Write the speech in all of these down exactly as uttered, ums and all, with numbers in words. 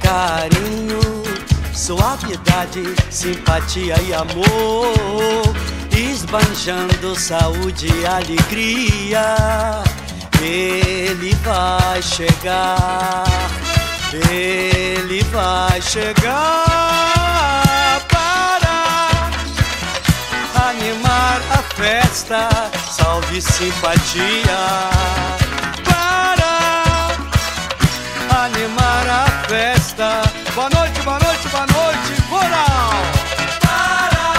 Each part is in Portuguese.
carinho, suavidade, simpatia e amor, esbanjando saúde e alegria. Ele vai chegar, ele vai chegar para animar a festa, salve simpatia. Para animar a festa. Boa noite, boa noite, boa noite, coral. Para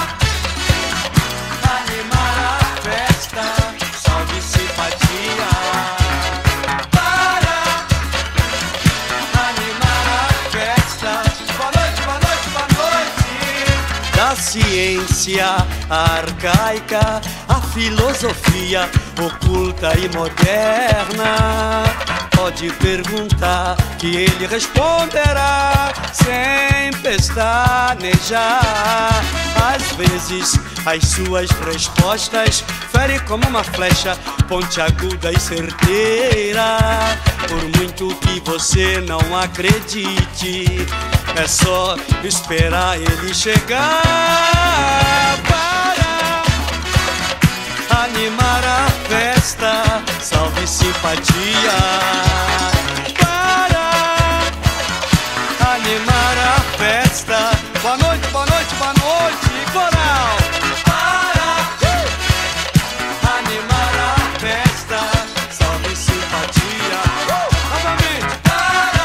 animar a festa, salve simpatia. Para animar a festa. Boa noite, boa noite, boa noite. Da ciência arcaica, a filosofia oculta e moderna, pode perguntar que ele responderá sem pestanejar. Às vezes as suas respostas ferem como uma flecha, pontiaguda e certeira. Por muito que você não acredite, é só esperar ele chegar para animar a festa, salve simpatia. Para animar a festa. Boa noite, boa noite, boa noite, coral. Para animar a festa, salve simpatia. Novamente. Para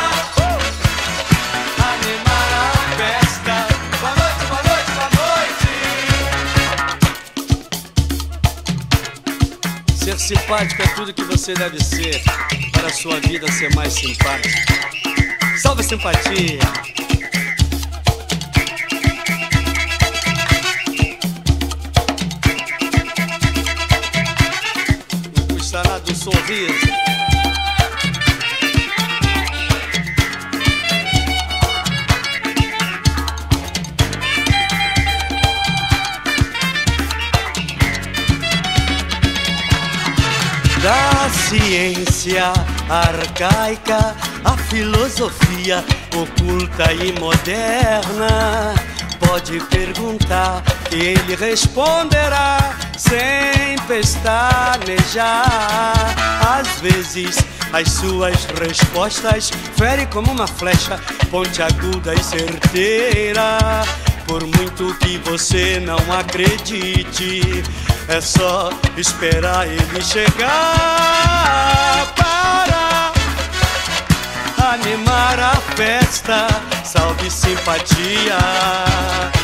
animar a festa. Boa noite, boa noite, boa noite. Ser simpático é tudo que você deve ser para a sua vida ser mais simpática. Salve simpatia! O sará do sorriso. Da ciência arcaica, a filosofia oculta e moderna, pode perguntar que ele responderá sem pestanejar. Às vezes as suas respostas ferem como uma flecha, pontiaguda e certeira. Por muito que você não acredite, é só esperar ele chegar para animar a festa, salve simpatia.